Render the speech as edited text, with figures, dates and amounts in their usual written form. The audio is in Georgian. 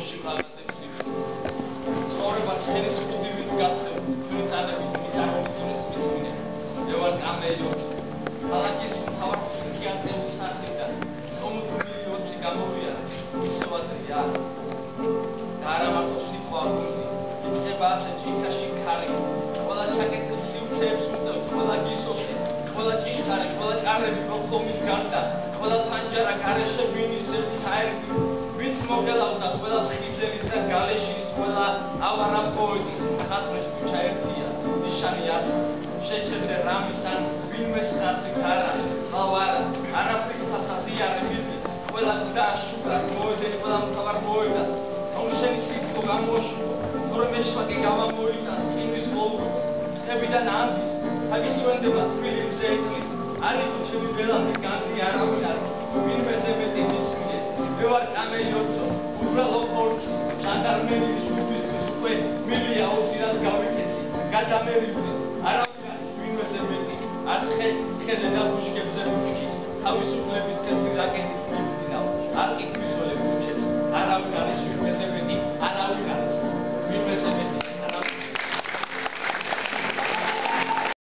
ოში ყავდებს ცხოვრება ჩვენი სტუდივით გახდა თქვენი წარებით მიწარმოწულის მისმინე მე ვარ კამელიოჩი ქალაქის მთავარ ფსიქიატრიულ სახლიდან კომუნიკური ოცი გამოვიარა ისევადრია და არა მარტო სიტყვა უნდა იქნება ასე ჭიქაში ქარი ყველა ჩაკეტილ სივრცეებს უნდა ყველა გისოსი ყველა ჭიშკარი ყველა კარები პროფლომის გარდა ყველა თანჯარა გარეშე ვინის ერთი აერთი ვინც მოგელავდა ყველა ხიზერის და გალეშის ყველა ავარა პოეტის მხატვრის ქუჩა ერთია ნიშანი ასე შეჭერდე რამის ან ვინმეს ხატი ქარა ყავარა არაფრის ფასადი არებიდი ყველა გზა შუქარ მოედეს ყველა მთავარ მოედას რომ შენი სიტყვა გამოაშუქო თორემ შეფაკი გამომოიტანს წინის ლოგოს ხებიდან ამბის აგისვენდება თბილი ზეიტლი არიქო ჩემი ბელადი განდი არავინ არის ვინმეზე მეტი მისმინეს მე ვარ კამელიოცო უბრალო ხორცი ჟანდარმერიის უბისთვის უკვე მილია ოცირას გავიქეცი გადამერივნე არავინ არის ვინმეზე მეტი არ ხეზე და ბუშკებზე ბუშკი თავისუფლების თეთრი რაკეტი